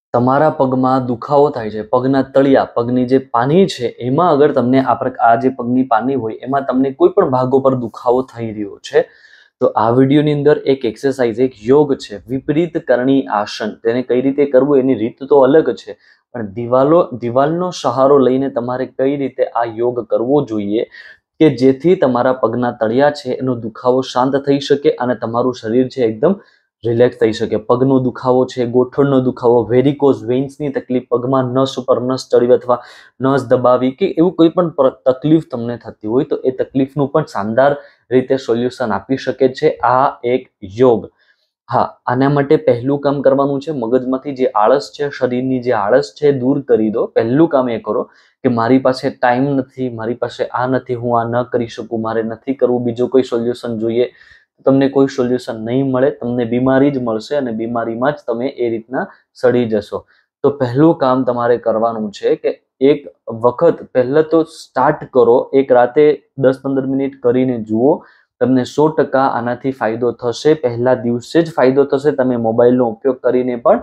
તમારા પગમાં દુખાવો થાય છે, પગના તળિયા, પગની જે પાની છે એમાં અગર તમને આ જે પગની પાની હોય એમાં તમને કોઈ પણ ભાગો પર દુખાવો થઈ રહ્યો છે, તો આ વિડીયોની અંદર એક એક્સરસાઇઝ, એક યોગ છે, વિપરીત કરણી આસન. તેને કઈ રીતે કરવું એની રીત તો અલગ છે, પણ દિવાલનો સહારો લઈને તમારે કઈ રીતે આ યોગ કરવો જોઈએ કે જેથી તમારા પગના તળિયા છે એનો દુખાવો શાંત થઈ શકે અને તમારું શરીર છે એકદમ રિલેક્સ થઈ શકે. પગનો દુખાવો છે, ગોઠણનો દુખાવો, વેરિકોઝ વેઇન્સની તકલીફ, પગમાં નસ ઉપર નસ ચડવી અથવા નસ દબાવી કે એવું કોઈ પણ તકલીફ તમને થતી હોય તો એ તકલીફનું પણ શાનદાર રીતે સોલ્યુશન આપી શકે છે આ એક યોગ. હા, આના માટે પહેલું કામ કરવાનું છે, મગજમાંથી જે આળસ છે, શરીરની જે આળસ છે દૂર કરી દો. પહેલું કામ એ કરો કે મારી પાસે ટાઈમ નથી, મારી પાસે આ નથી, હું આ ન કરી શકું, મારે નથી કરવું, બીજો કોઈ સોલ્યુશન જોઈએ. તમને કોઈ સોલ્યુશન નહીં મળે, તમને બીમારી જ મળશે અને બીમારીમાં જ તમે એ રીતના સડી જશો. તો પહેલું કામ તમારે કરવાનું છે કે એક વખત પહેલા તો સ્ટાર્ટ કરો, એક રાતે 10-15 મિનિટ કરીને જુઓ, તમને 100% આનાથી ફાયદો થશે. પહેલા દિવસે જ ફાયદો થશે. તમે મોબાઈલનો ઉપયોગ કરીને પણ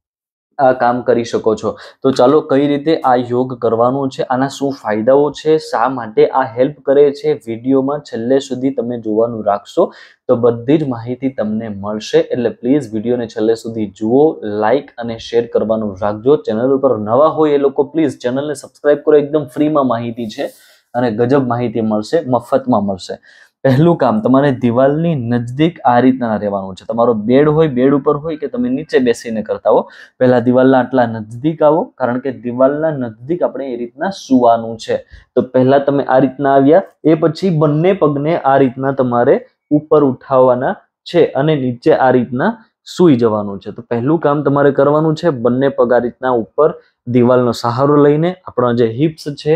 આ કામ કરી શકો છો. તો ચાલો કઈ રીતે આ યોગ કરવાનો છે, આના શું ફાયદાઓ છે, શા માટે આ હેલ્પ કરે છે, વિડીયોમાં છેલ્લે સુધી તમે જોવાનું રાખશો તો બધી જ માહિતી તમને મળશે. એટલે પ્લીઝ વિડીયોને છેલ્લે સુધી જુઓ, લાઈક અને શેર કરવાનું રાખજો. ચેનલ ઉપર નવા હોય એ લોકો પ્લીઝ ચેનલને સબસ્ક્રાઇબ કરો. એકદમ ફ્રીમાં માહિતી છે અને ગજબ માહિતી મળશે, મફતમાં મળશે. પહેલું કામ, તમારે દિવાલની નજદીક આ રીતના રહેવાનું છે. તમારો બેડ હોય, બેડ ઉપર હોય કે તમે નીચે બેસીને કરતા હો, પહેલા દિવાલના આટલા નજદીક આવો, કારણ કે દિવાલના નજદીક આપણે એ રીતના સુવાનું છે. તો પહેલા તમે આ રીતના આવ્યા, એ પછી બંને પગને આ રીતના તમારે ઉપર ઉઠાવવાના છે અને નીચે આ રીતના સૂઈ જવાનું છે. તો પહેલું કામ તમારે કરવાનું છે, બંને પગ આ રીતના ઉપર દિવાલનો સહારો લઈને, આપણો જે હિપ્સ છે,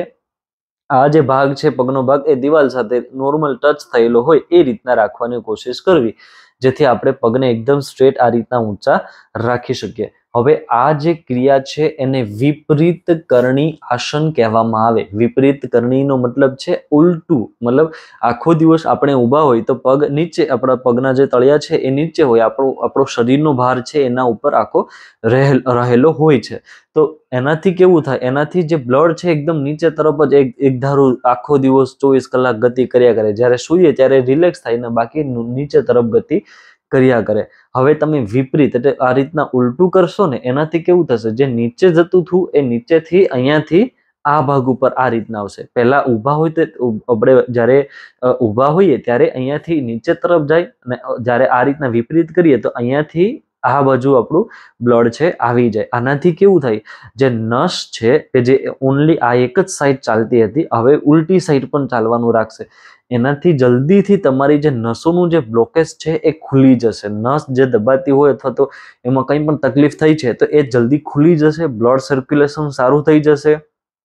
આ જે ભાગ છે પગનો ભાગ, એ દિવાલ સાથે નોર્મલ ટચ થયેલો હોય એ રીતના રાખવાની કોશિશ કરવી, જેથી આપણે પગને એકદમ સ્ટ્રેટ આ રીતના ઊંચા રાખી શકીએ. હવે આ જે ક્રિયા છે એને વિપરીત કરણી આસન કહેવામાં આવે. વિપરીત કરણીનો મતલબ છે ઉલટું. મતલબ આખો દિવસ આપણે ઊભા હોય તો પગ નીચે, આપણા પગના જે તળિયા છે એ નીચે હોય, આપણો શરીરનો ભાર છે એના ઉપર આખો રહેલો હોય છે. તો એનાથી કેવું થાય, એનાથી જે બ્લડ છે એકદમ નીચે તરફ જ એક ધારું આખો દિવસ 24 કલાક ગતિ કર્યા કરે. જ્યારે સૂઈએ ત્યારે રિલેક્સ થાય ને બાકી નીચે તરફ ગતિ કર્યા કરે. હવે તમે વિપરીત એટલે આ રીતના ઉલટું કરશો ને, એનાથી કેવું થશે, જે નીચે જતું હતું એ નીચેથી અહીંયાથી આ ભાગ ઉપર આ રીતના આવશે. પહેલા ઊભા હોય તો આપણે જ્યારે ઊભા હોઈએ ત્યારે અહીંયાથી નીચે તરફ જાય અને જ્યારે આ રીતના વિપરીત કરીએ તો અહીંયાથી આ બાજુ આપણું બ્લડ છે આવી જાય. આનાથી કેવું થાય, જે નસ છે કે જે ઓનલી આ એક જ સાઈડ ચાલતી હતી, હવે ઉલટી સાઈડ પણ ચાલવાનું રાખશે. એનાથી જલ્દીથી તમારી જે નસોનું જે બ્લોકેજ છે એ ખુલી જશે. નસ જે દબાતી હોય અથવા તો એમાં કંઈ પણ તકલીફ થઈ છે તો એ જલ્દી ખુલી જશે, બ્લડ સર્ક્યુલેશન સારું થઈ જશે.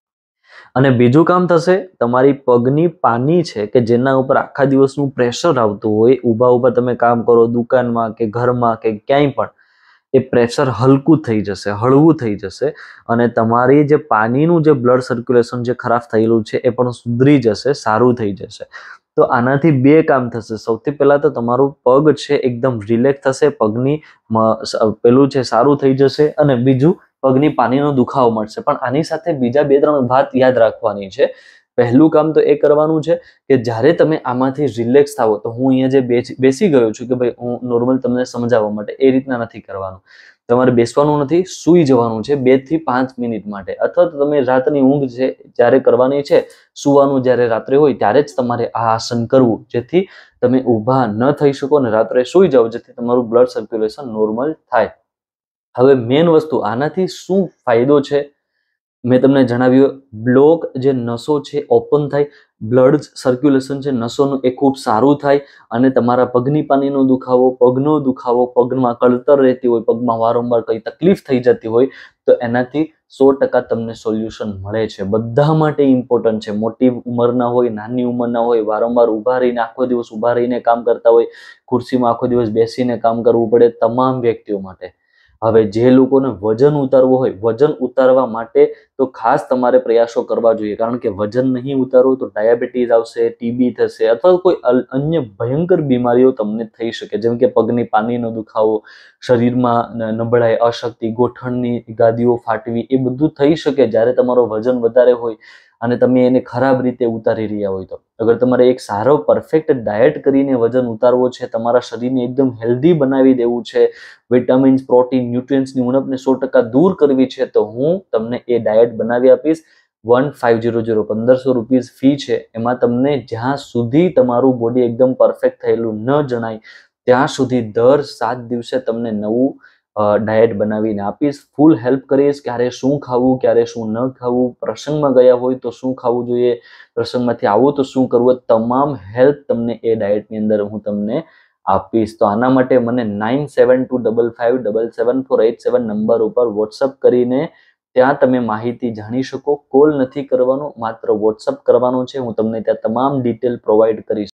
અને બીજું કામ થશે, તમારી પગની પાની છે કે જેના ઉપર આખા દિવસનું પ્રેશર આવતું હોય, ઊભા ઊભા તમે કામ કરો દુકાનમાં કે ઘરમાં કે ક્યાંય પણ, એ પ્રેશર હલકું થઈ જશે, હળવું થઈ જશે અને તમારી જે પાણીનું જે બ્લડ સર્ક્યુલેશન જે ખરાબ થયેલું છે એ પણ સુધરી જશે, સારું થઈ જશે. તો આનાથી બે કામ થશે. સૌથી પહેલા તો તમારું પગ છે એકદમ રિલેક્સ થશે, પગની પેલું છે સારું થઈ જશે અને બીજું પગની પાનીનો દુખાવો મળશે. પણ આની સાથે બીજા 2-3 વાત યાદ રાખવાની છે. પહેલું કામ તો એ કરવાનું છે કે જ્યારે તમે આમાંથી રિલેક્સ થાવો, તો હું અહીંયા જે બેસી ગયો છું કે ભાઈ હું નોર્મલ તમને સમજાવવા માટે, એ રીતના નથી કરવાનું. તમારે બેસવાનું નથી, સૂઈ જવાનું છે 2 થી 5 મિનિટ માટે. અથવા તો તમે રાતની ઊંઘ છે જ્યારે કરવાની છે, સૂવાનું જ્યારે રાત્રે હોય ત્યારે જ તમારે આ આસન કરવું, જેથી તમે ઊભા ન થઈ શકો અને રાત્રે સૂઈ જાઓ, જેથી તમારું બ્લડ સર્ક્યુલેશન નોર્મલ થાય. હવે મેઇન વસ્તુ, આનાથી શું ફાયદો છે મેં તમને જણાવ્યું. બ્લોક જે નસો છે ઓપન થાય, બ્લડ સર્ક્યુલેશન છે નસોનું એ ખૂબ સારું થાય અને તમારા પગની પાનીનો દુખાવો, પગનો દુખાવો, પગમાં કળતર રહેતી હોય, પગમાં વારંવાર કઈ તકલીફ થઈ જતી હોય તો એનાથી 100% તમને સોલ્યુશન મળે છે. બધા માટે ઇમ્પોર્ટન્ટ છે. મોટી ઉંમરના હોય, નાની ઉંમરના હોય, વારંવાર ઊભા રહીને આખો દિવસ ઊભા રહીને કામ કરતા હોય, ખુરશીમાં આખો દિવસ બેસીને કામ કરવું પડે, તમામ વ્યક્તિઓ માટે હવે જે લોકોને વજન ઉતારવું હોય, વજન ઉતારવા માટે તો ખાસ તમારે પ્રયાસો કરવા જોઈએ, કારણ કે વજન નહીં ઉતારવું તો ડાયાબિટીસ આવશે, ટીબી થશે અથવા કોઈ અન્ય ભયંકર બીમારીઓ તમને થઈ શકે, જેમ કે પગની પાનીનો દુખાવો, શરીરમાં નબળાઈ, અશક્તિ, ગોઠણની ગાદીઓ ફાટવી, એ બધું થઈ શકે જ્યારે તમારો વજન વધારે હોય અને તમે એને ખરાબ રીતે ઉતારી રહ્યા હોય. તો અગર તમારે એક સારો પરફેક્ટ ડાયટ કરીને વજન ઉતારવો છે, તમારા શરીરને એકદમ હેલ્ધી બનાવી દેવું છે, વિટામિન્સ, પ્રોટીન, ન્યુટ્રિયન્ટ્સની ઉણપને 100% દૂર કરવી છે, તો હું તમને એ ડાયટ બનાવી આપીશ. 1500 ₹1500 ફી છે. એમાં તમને જ્યાં સુધી તમારું બોડી એકદમ પરફેક્ટ થયેલું ન જણાય ત્યાં સુધી દર 7 દિવસે તમને નવું ડાયટ બનાવીને આપીશ. ફૂલ હેલ્પ કરીશ, ક્યારે શું ખાવું, ક્યારે શું ન ખાવું, પ્રસંગમાં ગયા હોય તો શું ખાવું જોઈએ, પ્રસંગમાંથી આવું તો શું કરવું, તમામ હેલ્પ તમને એ ડાયટની અંદર હું તમને આપીશ. તો આના માટે મને 9725577487 નંબર ઉપર વોટ્સઅપ કરીને ત્યાં તમે માહિતી જાણી શકો. કોલ નથી કરવાનો, માત્ર વોટ્સઅપ કરવાનો છે. હું તમને ત્યાં તમામ ડિટેલ પ્રોવાઈડ કરીશ.